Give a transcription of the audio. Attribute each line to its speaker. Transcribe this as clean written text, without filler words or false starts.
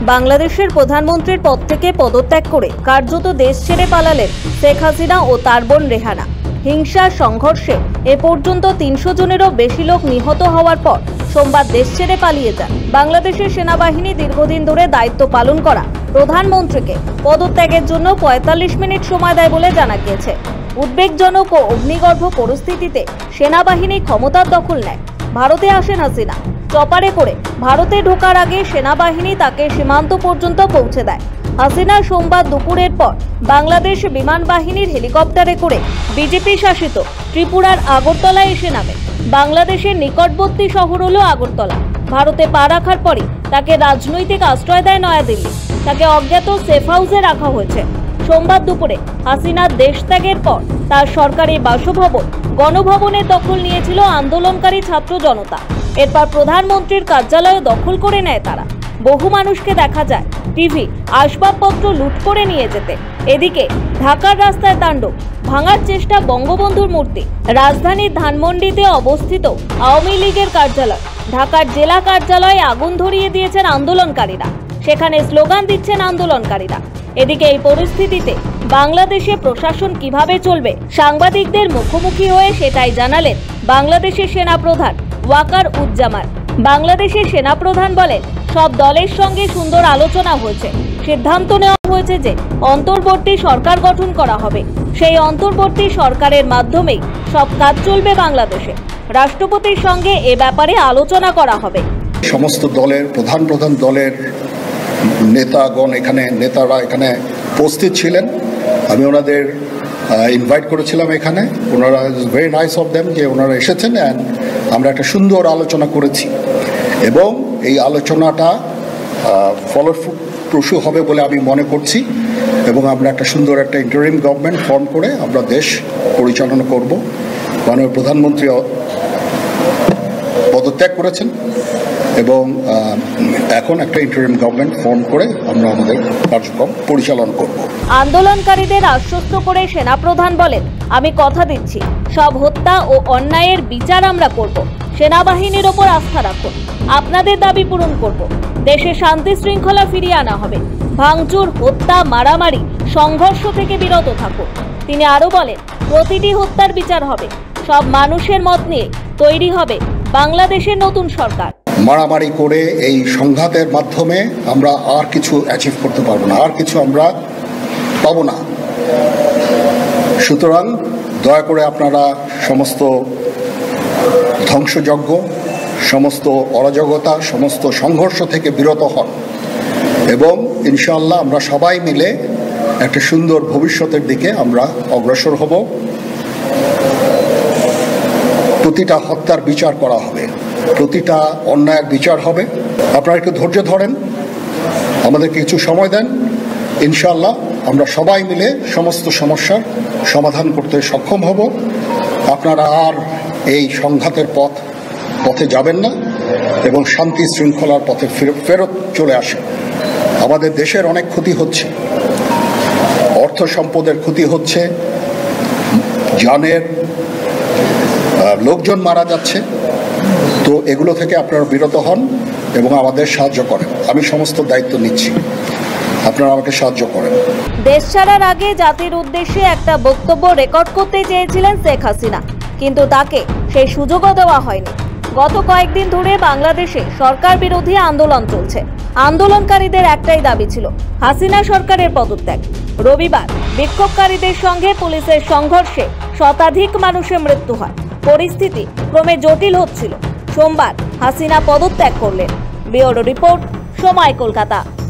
Speaker 1: বাংলাদেশের প্রধানমন্ত্রীর পদ থেকে পদত্যাগ করে কার্যত দেশ ছেড়ে পালালেন শেখ হাসিনা ও তার বোন রেহানা। হিংসা সংঘর্ষে এ পর্যন্ত ৩০০ জনেরও বেশি লোক নিহত হওয়ার পর সোমবার দেশ ছেড়ে পালিয়ে যান। বাংলাদেশের সেনাবাহিনী দীর্ঘদিন ধরে দায়িত্ব পালন করা প্রধানমন্ত্রীকে পদত্যাগের জন্য ৪৫ মিনিট সময় দেয় বলে জানা গিয়েছে। উদ্বেগজনক ও অগ্নিগর্ভ পরিস্থিতিতে সেনাবাহিনী ক্ষমতার দখল নেয়। ভারতে আসেন হাসিনা। চপারে করে ভারতে ঢোকার আগে সেনাবাহিনী তাকে সীমান্ত পর্যন্ত পৌঁছে দেয়। হাসিনা সোমবার দুপুরের পর বাংলাদেশ বিমান বাহিনীর হেলিকপ্টারে করে বিজেপি শাসিত ত্রিপুরার আগরতলায় এসে নামে। বাংলাদেশের নিকটবর্তী শহর হল আগরতলা। ভারতে পা রাখার পরই তাকে রাজনৈতিক আশ্রয় দেয় নয়াদিল্লি। তাকে অজ্ঞাত সেফ হাউসে রাখা হয়েছে। সোমবার দুপুরে হাসিনার দেশ ত্যাগের পর তার সরকারি বাসভবন গণভবনের দখল নিয়েছিল আন্দোলনকারী ছাত্র জনতা। এরপর প্রধানমন্ত্রীর কার্যালয় দখল করে নেয় তারা। বহু মানুষকে দেখা যায় টিভি, আসবাবপত্র লুট করে নিয়ে যেতে। এদিকে ঢাকার রাস্তায় তাণ্ডব, ভাঙার চেষ্টা বঙ্গবন্ধুর মূর্তি। রাজধানীর ধানমন্ডিতে অবস্থিত আওয়ামী লীগের কার্যালয়, ঢাকার জেলা কার্যালয়ে আগুন ধরিয়ে দিয়েছেন আন্দোলনকারীরা। সেখানে স্লোগান দিচ্ছেন আন্দোলনকারীরা। এদিকে এই পরিস্থিতিতে বাংলাদেশে প্রশাসন কিভাবে চলবে, সাংবাদিকদের মুখোমুখি হয়ে সেটাই জানালেন বাংলাদেশের সেনাপ্রধান ওয়াকার উজ্জামান। বাংলাদেশের সেনাপ্রধান বলেন, সব দলের সঙ্গে সুন্দর আলোচনা হয়েছে। সিদ্ধান্ত নেওয়া হয়েছে যে অন্তর্বর্তী সরকার গঠন করা হবে। সেই অন্তর্বর্তী সরকারের মাধ্যমেই সব কাজ চলবে বাংলাদেশে। রাষ্ট্রপতির সঙ্গে এ ব্যাপারে আলোচনা করা হবে।
Speaker 2: সমস্ত দলের প্রধান দলের নেতারা এখানে উপস্থিত ছিলেন। আমি ওনাদের ইনভাইট করেছিলাম এখানে। ওনারা ভেরি নাইস অফ দেম যে ওনারা এসেছেন অ্যান্ড আমরা একটা সুন্দর আলোচনা করেছি এবং এই আলোচনাটা ফলপ্রসূ হবে বলে আমি মনে করছি এবং আমরা একটা সুন্দর একটা ইন্টারিম গভর্নমেন্ট ফর্ম করে আমরা দেশ পরিচালনা করব। মাননীয় প্রধানমন্ত্রী পদত্যাগ করেছেন এবং এখন একটা ইন্টারিম গভর্নমেন্ট ফর্ম করে আমরা আমাদের কার্যক্রম পরিচালনা করব।
Speaker 1: আন্দোলনকারীদের আশ্বস্ত করে সেনাপ্রধান বলেন, আমি কথা দিচ্ছি সব হত্যা ও অন্যায়ের বিচার আমরা করব। সেনাবাহিনীর ওপর আস্থা রাখুন, আপনাদের দাবি পূরণ করব। দেশে শান্তি শৃঙ্খলা ফিরিয়ে আনা হবে। ভাঙচুর, হত্যা, মারামারি, সংঘর্ষ থেকে বিরত থাকুন। তিনি আরো বলেন, প্রতিটি হত্যার বিচার হবে। সব মানুষের মত নিয়ে তৈরি হবে বাংলাদেশের নতুন সরকার।
Speaker 2: মারামারি করে এই সংঘাতের মাধ্যমে আমরা আর কিছু অ্যাচিভ করতে পারবো না, আর কিছু আমরা পাবো না। সুতরাং দয়া করে আপনারা সমস্ত ধ্বংসযজ্ঞ, সমস্ত অরাজকতা, সমস্ত সংঘর্ষ থেকে বিরত হন এবং ইনশাআল্লাহ আমরা সবাই মিলে একটা সুন্দর ভবিষ্যতের দিকে আমরা অগ্রসর হব। প্রতিটা হত্যার বিচার করা হবে, প্রতিটা অন্যায়ের বিচার হবে। আপনারা একটু ধৈর্য ধরেন, আমাদেরকে কিছু সময় দেন। ইনশাআল্লাহ আমরা সবাই মিলে সমস্ত সমস্যার সমাধান করতে সক্ষম হব। আপনারা আর এই সংঘাতের পথে যাবেন না এবং শান্তি শৃঙ্খলার পথে ফেরত চলে আসেন। আমাদের দেশের অনেক ক্ষতি হচ্ছে, অর্থ সম্পদের ক্ষতি হচ্ছে, জানের লোকজন মারা যাচ্ছে। তো এগুলো থেকে আপনারা বিরত হন এবং আমাদের সাহায্য করেন। আমি সমস্ত দায়িত্ব নিচ্ছি, আপনারা আমাকে সাহায্য করেন।
Speaker 1: দেশ ছাড়ার আগে জাতির উদ্দেশ্যে একটা বক্তব্য রেকর্ড করতে চেয়েছিলেন শেখ হাসিনা, কিন্তু তাকে সেই সুযোগও দেওয়া হয়নি। গত কয়েকদিন ধরে বাংলাদেশে সরকার বিরোধী আন্দোলন চলছে। আন্দোলনকারীদের একটাই দাবি ছিল হাসিনা সরকারের পদত্যাগ। রবিবার বিক্ষোভকারীদের সঙ্গে পুলিশের সংঘর্ষে শতাধিক মানুষের মৃত্যু হয়। পরিস্থিতি ক্রমে জটিল হচ্ছিল। সোমবার হাসিনা পদত্যাগ করলেন। ব্যুরো রিপোর্ট, সময়, কলকাতা।